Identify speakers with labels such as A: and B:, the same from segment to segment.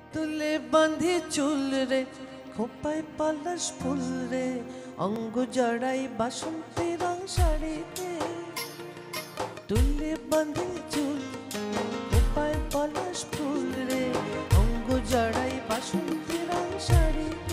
A: তুলে বাঁধি চুল রে, খোপায় পলাশ ফুল রে, অঙ্গ জড়াই বাসন্তী রং শাড়িতে। তুলে বাঁধি চুল, খোপায় পলাশ ফুল রে, অঙ্গ জড়াই বাসন্তী রং শাড়িতে।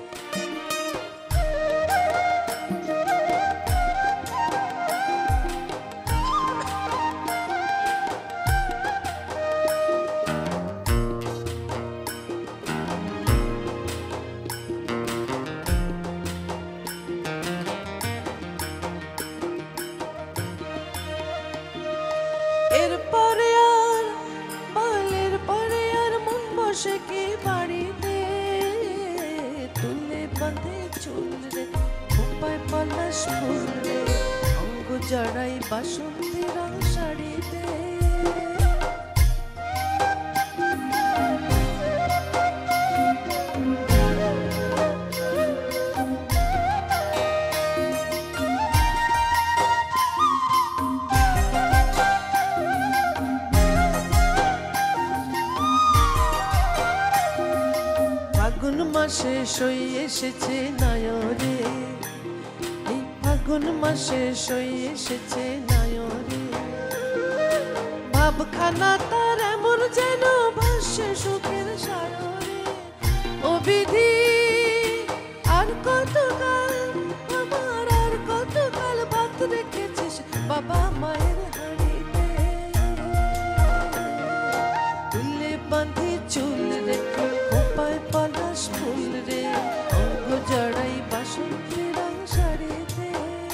A: এরপরে আর বালের পরে আর মন বসে কি বাড়িতে। তুলে বাঁধে চুল রে, খোপায় পলাশ ফুল রে, অঙ্গ জড়াই বাসন্তী রং শাড়িতে। ফাগুন মাসে সই এসেছে নয়রে, এই ফাগুন মাসে সই এসেছে নয়রে। ভাবখানা তার এমন যেন ভাসে সুখের সাগরে। ও বিধি আর কতকাল, আমার আর কতকাল ভাত রেখেছিস বাবা মায়ের হাঁড়িতে। তুলে বাঁধি চুল রে, খোপায় পলাশ ফুল রে, অঙ্গ জড়াই বাসন্তী রং শাড়িতে।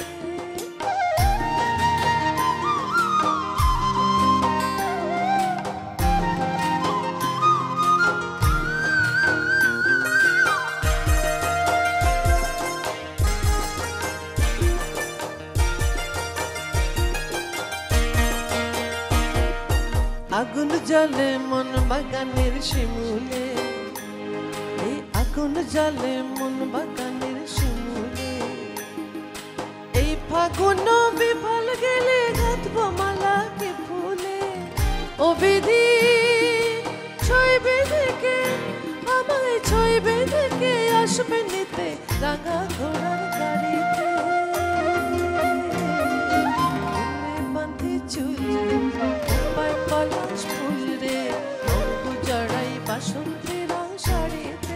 A: আগুন জ্বলে মন বাগানের শিমুলে, এই আগুন জ্বলে মন বাগানের শিমুলে। এই ফাগুন বিফল গেলে গাঁথবো মালা কে ফুলে। ও বিধি ছইবে দেখে, আমায় ছইবে দেখে, আসবে নিতে রাঙা ঘোড়ার গাড়িতে। বাঁধি চুল রে, খোপায় পলাশ ফুল রে, অঙ্গ জড়াই বাসন্তী রং শাড়িতে।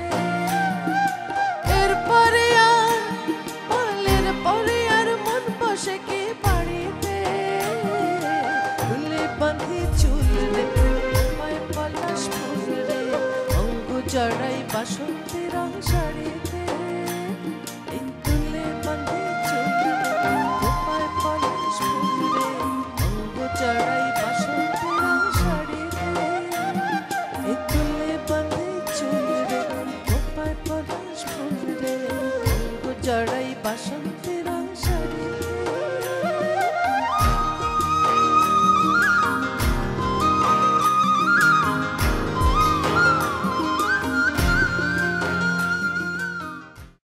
A: এরপরে আর বালের পরে আর মন বসে কি বাড়িতে। তুলে বাঁধি চুল রে, খোপায় পলাশ ফুল রে, অঙ্গ জড়াই বাসন্তী রং শাড়িতে। এই তুলে বাঁধি চুল রে, খোপায় পলাশ ফুল রে, অঙ্গ জড়াই বাসন্তী রং শাড়িতে। এই তুলে বাঁধি চুল রে, খোপায় পলাশ ফুল রে, অঙ্গ জড়াই বাসন্তী।